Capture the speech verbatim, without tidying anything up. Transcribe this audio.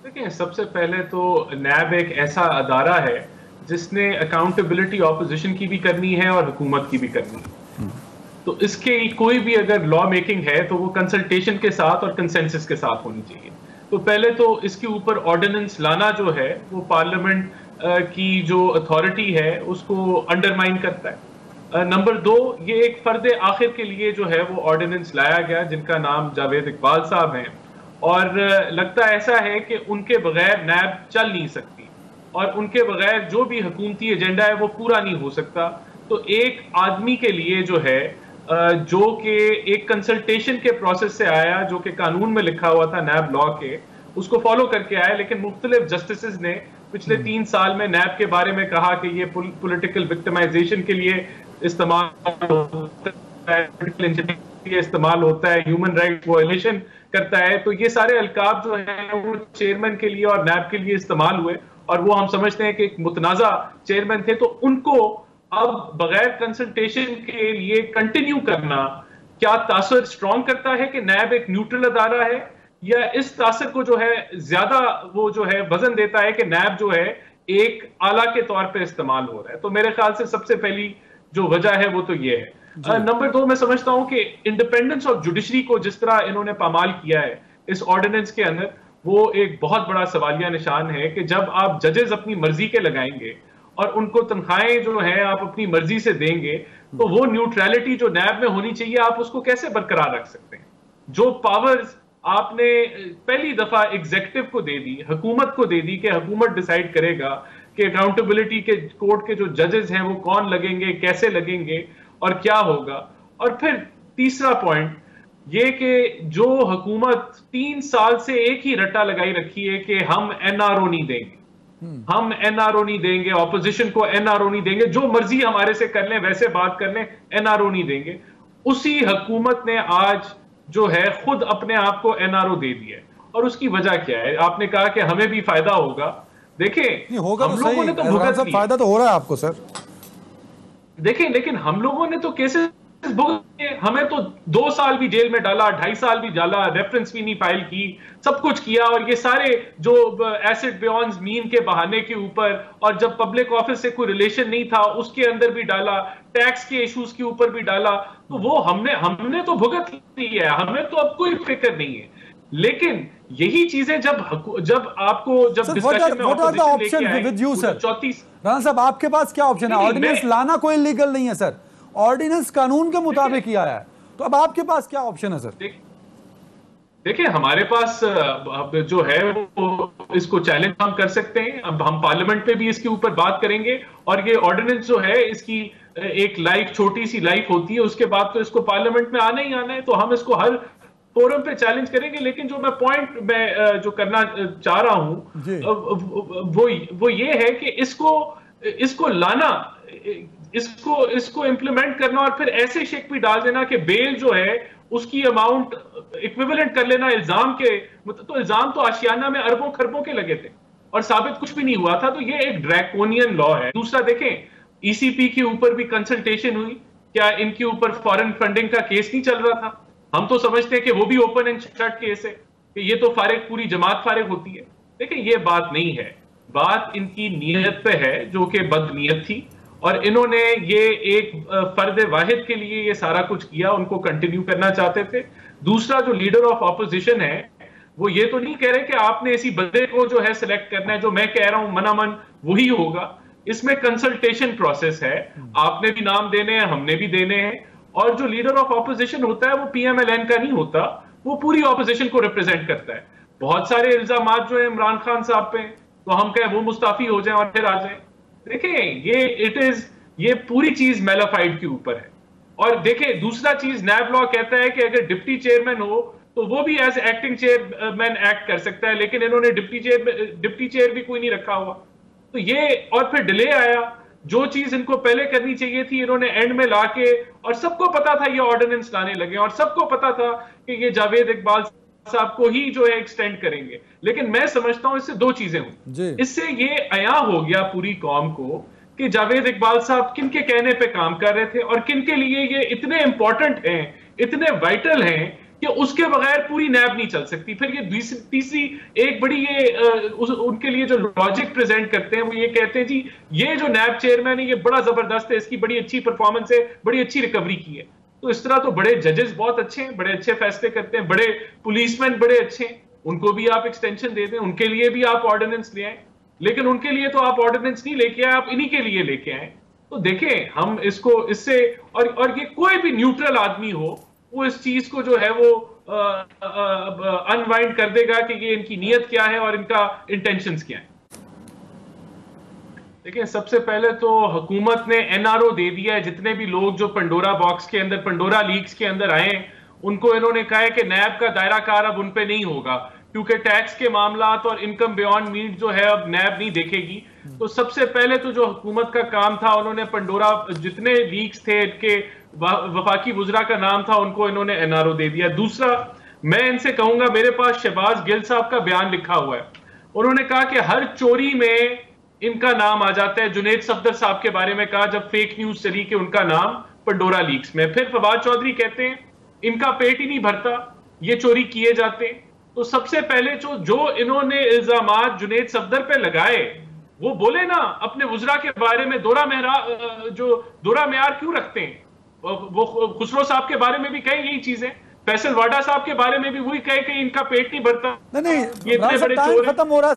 देखिए, सबसे पहले तो नैब एक ऐसा अदारा है जिसने अकाउंटेबिलिटी ऑपोजिशन की भी करनी है और हुकूमत की भी करनी है। तो इसके कोई भी अगर लॉ मेकिंग है तो वो कंसल्टेशन के साथ और कंसेंसस के साथ होनी चाहिए। तो पहले तो इसके ऊपर ऑर्डिनेंस लाना जो है वो पार्लियामेंट की जो अथॉरिटी है उसको अंडरमाइन करता है। नंबर दो, ये एक फर्द आखिर के लिए जो है वो ऑर्डिनेंस लाया गया जिनका नाम जावेद इकबाल साहब हैं, और लगता ऐसा है कि उनके बगैर नैब चल नहीं सकती और उनके बगैर जो भी हुकूमती एजेंडा है वो पूरा नहीं हो सकता। तो एक आदमी के लिए जो है जो कि एक कंसल्टेशन के प्रोसेस से आया, जो कि कानून में लिखा हुआ था नैब लॉ के, उसको फॉलो करके आया, लेकिन मुख्तलिफ जस्टिसेस ने पिछले तीन साल में नैब के बारे में कहा कि ये पॉलिटिकल विक्टिमाइजेशन के लिए इस्तेमाल होता है, इस्तेमाल होता है, ह्यूमन राइट वायलेशन करता है। तो ये सारे अलकाब जो है वो चेयरमैन के लिए और नैब के लिए इस्तेमाल हुए और वो हम समझते हैं कि एक मुतनाज़ा चेयरमैन थे। तो उनको अब बगैर कंसल्टेशन के लिए कंटिन्यू करना क्या तासर स्ट्रॉन्ग करता है कि नैब एक न्यूट्रल अदारा है, या इस तासर को जो है ज्यादा वो जो है वजन देता है कि नैब जो है एक आला के तौर पे इस्तेमाल हो रहा है। तो मेरे ख्याल से सबसे पहली जो वजह है वो तो ये है। नंबर दो, मैं समझता हूं कि इंडिपेंडेंस ऑफ जुडिशरी को जिस तरह इन्होंने पामाल किया है इस ऑर्डिनेंस के अंदर, वो एक बहुत बड़ा सवालिया निशान है कि जब आप जजेस अपनी मर्जी के लगाएंगे और उनको तनख्वाहें जो है आप अपनी मर्जी से देंगे, तो वो न्यूट्रलिटी जो नैब में होनी चाहिए आप उसको कैसे बरकरार रख सकते हैं? जो पावर्स आपने पहली दफा एग्जीक्यूटिव को दे दी, हुकूमत को दे दी कि हुकूमत डिसाइड करेगा कि अकाउंटेबिलिटी के कोर्ट के जो जजेस हैं वो कौन लगेंगे, कैसे लगेंगे और क्या होगा। और फिर तीसरा पॉइंट ये कि जो हुकूमत तीन साल से एक ही रट्टा लगाई रखी है कि हम एनआरओ नहीं देंगे, हम एनआरओ नहीं देंगे, ऑपोजिशन को एनआरओ नहीं देंगे, जो मर्जी हमारे से कर लें, वैसे बात कर लें, एनआरओ नहीं देंगे। उसी हुकूमत ने आज जो है खुद अपने आप को एनआरओ दे दिया है। और उसकी वजह क्या है? आपने कहा कि हमें भी फायदा होगा। देखें, होगा हम तो लोगों ने तो भुगत लिया, फायदा तो हो रहा है आपको सर। देखें, लेकिन हम लोगों ने तो केसेस भुगते, हमें तो दो साल भी जेल में डाला, ढाई साल भी डाला, रेफरेंस भी नहीं फाइल की, सब कुछ किया। और ये सारे जो एसेट बियॉन्ड मीन के बहाने के ऊपर, और जब पब्लिक ऑफिस से कोई रिलेशन नहीं था उसके अंदर भी डाला, टैक्स के इश्यूज के ऊपर भी डाला, तो वो हमने हमने तो भुगत लिया है, हमें तो अब कोई फिक्र नहीं है। लेकिन यही चीजें जब जब आपको जब डिस्कशन में ऑपोजिशन लेके आए चौंतीस, राणा साहब आपके पास क्या ऑप्शन है? ऑर्डिनेंस लाना कोई लीगल नहीं है सर, ऑर्डिनेंस कानून के मुताबिक ही आया है, तो अब आपके पास क्या ऑप्शन है सर? देखिए, हमारे पास जो है वो इसको चैलेंज हम कर सकते हैं। अब हम पार्लियामेंट में भी इसके ऊपर बात करेंगे, और ये ऑर्डिनेंस जो है इसकी एक लाइफ, छोटी सी लाइफ होती है, उसके बाद तो इसको पार्लियामेंट में आना ही आना है। तो हम इसको हर फोरम पे चैलेंज करेंगे। लेकिन जो मैं पॉइंट मैं जो करना चाह रहा हूं वो वो ये है कि इसको इसको लाना, इसको इसको इंप्लीमेंट करना, और फिर ऐसे शेक भी डाल देना कि बेल जो है उसकी अमाउंट इक्विवेलेंट कर लेना इल्जाम के। तो इल्जाम तो आशियाना में अरबों खरबों के लगे थे और साबित कुछ भी नहीं हुआ था। तो ये एक ड्रैकोनियन लॉ है। दूसरा, देखें, ईसीपी के ऊपर भी कंसल्टेशन हुई, क्या इनके ऊपर फॉरेन फंडिंग का केस नहीं चल रहा था? हम तो समझते हैं कि वो भी ओपन एंड शट केस है, कि ये तो फारिग, पूरी जमात फारिग होती है। देखिए, ये बात नहीं है, बात इनकी नीयत पे है जो कि बदनीयत थी, और इन्होंने ये एक फर्द वाहिद के लिए ये सारा कुछ किया, उनको कंटिन्यू करना चाहते थे। दूसरा, जो लीडर ऑफ ऑपोजिशन है वो ये तो नहीं कह रहे कि आपने इसी बंदे को जो है सिलेक्ट करना है, जो मैं कह रहा हूं मनामन वही होगा। इसमें कंसल्टेशन प्रोसेस है, आपने भी नाम देने हैं, हमने भी देने हैं। और जो लीडर ऑफ ऑपोजिशन होता है वो पीएमएलएन का नहीं होता, वो पूरी ऑपोजिशन को रिप्रेजेंट करता है। बहुत सारे इल्जामात जो है इमरान खान साहब पे, तो हम कहें वो मुस्ताफी हो जाएं और फिर आ जाएं। देखिए, ये इट इज ये पूरी चीज मेलाफाइड के ऊपर है। और देखें, दूसरा चीज, नैब लॉ कहता है कि अगर डिप्टी चेयरमैन हो तो वो भी एज एक्टिंग चेयरमैन एक्ट कर सकता है, लेकिन इन्होंने डिप्टी चेयर डिप्टी चेयर भी कोई नहीं रखा हुआ। तो ये, और फिर डिले आया, जो चीज इनको पहले करनी चाहिए थी इन्होंने एंड में लाके, और सबको पता था ये ऑर्डिनेंस लाने लगे, और सबको पता था कि ये जावेद इकबाल साहब को ही जो है एक्सटेंड करेंगे। लेकिन मैं समझता हूं इससे दो चीजें हुई। इससे ये अया हो गया पूरी कौम को कि जावेद इकबाल साहब किन के कहने पे काम कर रहे थे और किन के लिए ये इतने इंपॉर्टेंट हैं, इतने वाइटल हैं कि उसके बगैर पूरी नैब नहीं चल सकती। फिर ये तीसरी एक बड़ी ये उस, उनके लिए जो लॉजिक प्रेजेंट करते हैं वो ये कहते हैं जी ये जो नैब चेयरमैन है ये बड़ा जबरदस्त है, इसकी बड़ी अच्छी परफॉर्मेंस है, बड़ी अच्छी रिकवरी की है। तो इस तरह तो बड़े जजेस बहुत अच्छे हैं, बड़े अच्छे फैसले करते हैं, बड़े पुलिसमैन बड़े अच्छे हैं, उनको भी आप एक्सटेंशन दे दें, उनके लिए भी आप ऑर्डिनेंस ले आए, लेकिन उनके लिए तो आप ऑर्डिनेंस नहीं लेके आए, आप इन्हीं के लिए लेके आए। तो देखें हम इसको इससे और और ये कोई भी न्यूट्रल आदमी हो वो इस चीज को जो है वो अनवाइंड कर देगा कि ये इनकी नीयत क्या है और इनका इंटेंशंस क्या है। देखिए सबसे पहले तो हुकूमत ने एनआरओ दे दिया है, जितने भी लोग जो पंडोरा बॉक्स के अंदर पंडोरा लीक्स के अंदर आए उनको इन्होंने कहा है कि नैब का दायरा कार अब उन पे नहीं होगा, क्योंकि टैक्स के मामलात और इनकम बियॉन्ड मीट जो है अब नैब नहीं देखेगी। तो सबसे पहले तो जो हुकूमत का काम था उन्होंने पंडोरा जितने लीक्स थे इनके वफाकी वुज़रा का नाम था उनको इन्होंने एनआरओ दे दिया। दूसरा मैं इनसे कहूंगा, मेरे पास शहबाज गिल साहब का बयान लिखा हुआ है, उन्होंने कहा कि हर चोरी में इनका नाम आ जाता है। जुनेद सफदर साहब के बारे में कहा जब फेक न्यूज चली कि उनका नाम पंडोरा लीक्स में। फिर फवाद चौधरी कहते हैं इनका पेट ही नहीं भरता, ये चोरी किए जाते हैं। तो सबसे पहले जो जो इन्होंने इल्जामात जुनेद सफदर पे लगाए वो बोले ना अपने वुज़रा के बारे में दोहरा मेहरा जो दोहरा मेयार क्यों रखते हैं। वो खुसरो साहब के बारे में भी कहे यही चीजें, फैसल वाडा साहब के बारे में भी वही कहे कि इनका पेट नहीं भरता। नहीं नहीं, ये इतने बड़े चोर खत्म हो रहा है।